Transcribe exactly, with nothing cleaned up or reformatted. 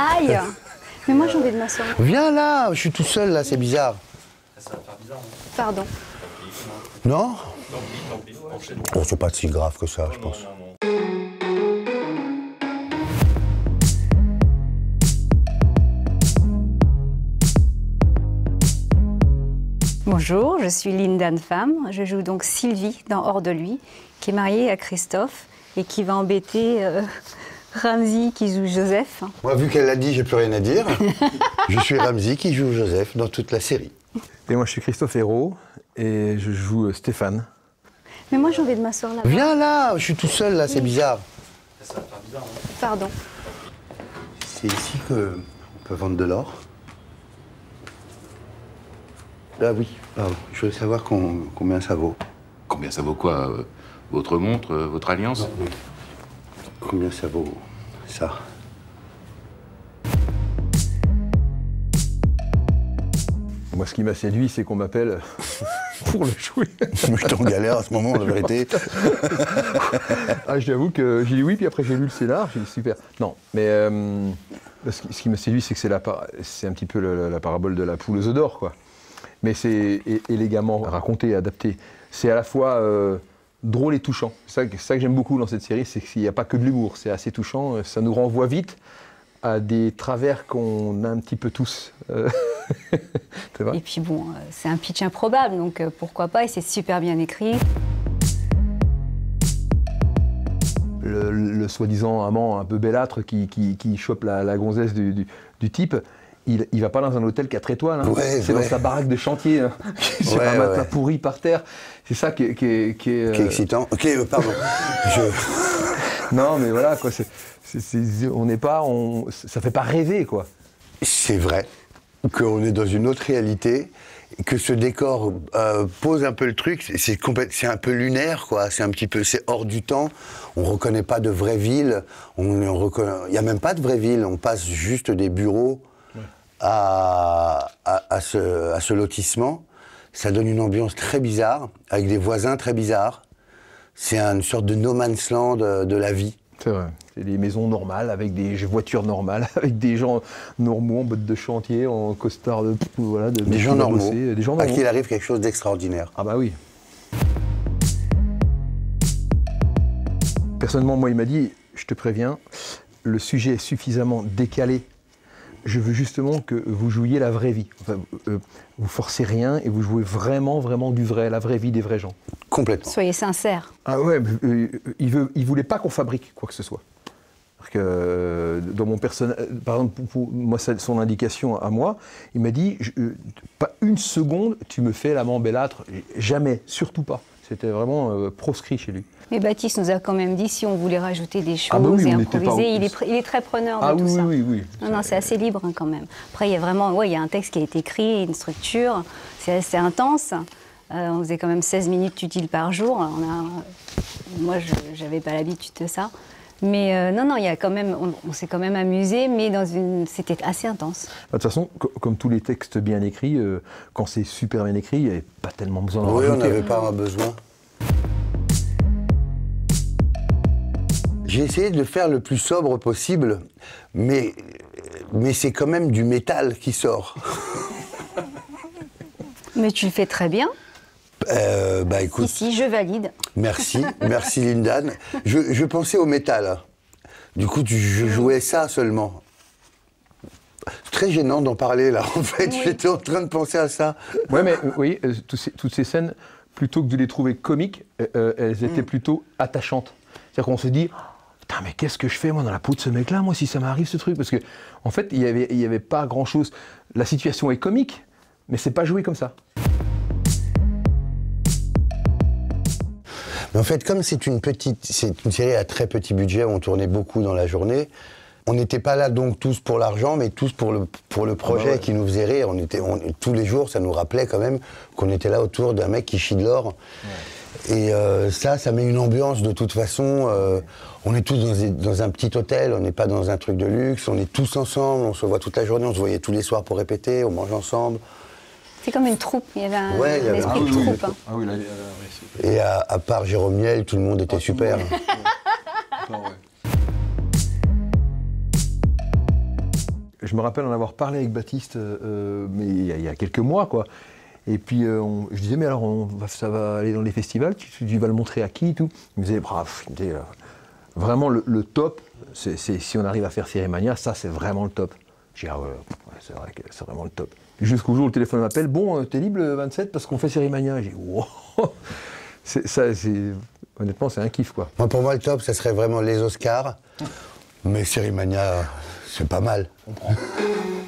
Aïe. Mais moi j'ai envie de m'asseoir. Viens là, je suis tout seul là, c'est bizarre. Ça va faire bizarre, hein. Pardon. Non? Tant pis, tant pis, enchaînons. Oh, c'est pas si grave que ça, je pense. Non, non, non. Bonjour, je suis Linda Femme. Je joue donc Sylvie dans Hors de lui, qui est mariée à Christophe et qui va embêter euh, Ramzy qui joue Joseph. Moi, vu qu'elle l'a dit, j'ai plus rien à dire. Je suis Ramzy qui joue Joseph dans toute la série. Et moi, je suis Christophe Hérault et je joue euh, Stéphane. Mais moi j'ai envie de m'asseoir là. Viens là, je suis tout seul là, c'est bizarre. Ça va faire bizarre, hein. Pardon. C'est ici qu'on peut vendre de l'or. Ah oui, pardon. Je voulais savoir con- combien ça vaut. Combien ça vaut quoi euh, votre montre, euh, votre alliance? Combien ça vaut ça? Moi, ce qui m'a séduit, c'est qu'on m'appelle pour le jouer. Je suis en galère à ce moment, la vérité. Ah, j'avoue que j'ai dit oui, puis après j'ai lu le scénar, j'ai dit super. Non, mais euh, ce qui, ce qui m'a séduit, c'est que c'est la par- c'est un petit peu la, la parabole de la poule aux œufs d'or, quoi. Mais c'est é- élégamment raconté et adapté. C'est à la fois euh, drôle et touchant. C'est ça, que- c'est ça que j'aime beaucoup dans cette série, c'est qu'il n'y a pas que de l'humour, c'est assez touchant. Ça nous renvoie vite à des travers qu'on a un petit peu tous. Euh, tu vois ? Et puis bon, euh, c'est un pitch improbable, donc euh, pourquoi pas, et c'est super bien écrit. Le, le soi-disant amant un peu bellâtre qui, qui, qui chope la, la gonzesse du, du, du type, il, il va pas dans un hôtel quatre étoiles, hein. Ouais, C'est ouais. dans sa baraque de chantier, hein, sur Ouais, un matelas ouais. pourri par terre. C'est ça qui est... Qui est, qui est, Qui est euh, excitant. Ok, euh, pardon. Je... Non, mais voilà, quoi, c'est, c'est, c'est- on n'est pas... On, ça fait pas rêver, quoi. C'est vrai qu'on est dans une autre réalité, que ce décor euh, pose un peu le truc. C'est, c'est, complète- c'est un peu lunaire, quoi. C'est un petit peu, c'est hors du temps. On reconnaît pas de vraie ville. On, on reconnaît, il y a même pas de vraie ville. On passe juste des bureaux à, à, à ce, à ce lotissement. Ça donne une ambiance très bizarre, avec des voisins très bizarres. C'est une sorte de no man's land de, de la vie. C'est vrai. C'est des maisons normales, avec des voitures normales, avec des gens normaux en bottes de chantier, en costard de... Voilà, de Des de- gens de normaux, bosser, des gens à normaux. qui il arrive quelque chose d'extraordinaire. Ah bah oui. Personnellement, moi, il m'a dit, je te préviens, le sujet est suffisamment décalé. Je veux justement que vous jouiez la vraie vie. Enfin, euh, vous forcez rien et vous jouez vraiment, vraiment du vrai, la vraie vie des vrais gens. Complètement. Soyez sincères. Ah ouais, mais, euh, il veut, il voulait pas qu'on fabrique quoi que ce soit. Parce que euh, dans mon personnage, par exemple, pour, pour moi, c'est son indication à moi, il m'a dit, je- euh, pas une seconde, tu me fais l'amant bellâtre, jamais, surtout pas. C'était vraiment euh, proscrit chez lui. Mais Baptiste nous a quand même dit si on voulait rajouter des choses Ah bah oui, et on n'était pas improviser, au- il est, pr- il est très preneur de Ah tout oui, ça. oui, oui, oui. Non, non, c'est assez libre hein, quand même. Après, il y a vraiment, ouais, il y a un texte qui a été écrit, une structure, c'est assez intense. Euh, on faisait quand même seize minutes utiles par jour. On a, moi, je n'avais pas l'habitude de ça. Mais euh, non, non, il y a quand même, on, on s'est quand même amusé, mais dans une, c'était assez intense. De toute façon, co- comme tous les textes bien écrits, euh, quand c'est super bien écrit, il n'y avait pas tellement besoin d'en Oui, on rajouter. n'avait pas besoin. J'ai essayé de faire le plus sobre possible, mais, mais c'est quand même du métal qui sort. Mais tu le fais très bien. Euh, bah écoute, Ici, je valide. merci, merci Lindan. Je, je pensais au métal. Du coup, tu- je jouais ça seulement. C'est très gênant d'en parler là, en fait. Oui. J'étais en train de penser à ça. Ouais, mais euh, vous voyez, euh, tous ces- toutes ces scènes, plutôt que de les trouver comiques, euh, euh, elles étaient plutôt attachantes. C'est-à-dire qu'on se dit, putain, mais qu'est-ce que je fais moi dans la peau de ce mec-là, moi, si ça m'arrive ce truc? Parce que, en fait, il n'y avait, il y avait pas grand-chose. La situation est comique, mais c'est pas joué comme ça. Mais en fait, comme c'est une petite, c'est une série à très petit budget, on tournait beaucoup dans la journée. On n'était pas là donc tous pour l'argent, mais tous pour le, pour le projet Ah bah ouais. qui nous faisait rire. On était, on- tous les jours, ça nous rappelait quand même qu'on était là autour d'un mec qui chie de l'or. Et euh, ça, ça met une ambiance de toute façon. Euh, on est tous dans, des- dans un petit hôtel, on n'est pas dans un truc de luxe, on est tous ensemble, on se voit toute la journée, on se voyait tous les soirs pour répéter, on mange ensemble. C'est comme une troupe. Il y avait un, Ouais, il y un avait esprit un de truc. troupe. hein. Ah oui, là, Et à, à part Jérôme Niel, tout le monde était super. je me rappelle en avoir parlé avec Baptiste, euh, mais il y, a, il y a quelques mois, quoi. Et puis euh, on, je disais, mais alors on va, ça va aller dans les festivals, tu, tu vas le montrer à qui et tout. Il me disait, bref, il me disait, euh, vraiment le, le top, c'est, c'est, si on arrive à faire Sérimania, ça c'est vraiment le top. J'ai dit, ah ouais, ouais c'est vrai que c'est vraiment le top. Jusqu'au jour où le téléphone m'appelle, bon, euh, t'es libre le vingt-sept parce qu'on fait Sérimania. J'ai dit, wow, c'est, ça, c'est, honnêtement, c'est un kiff, quoi. Moi, pour moi, le top, ça serait vraiment les Oscars. Mais Sérimania, c'est pas mal. On prend.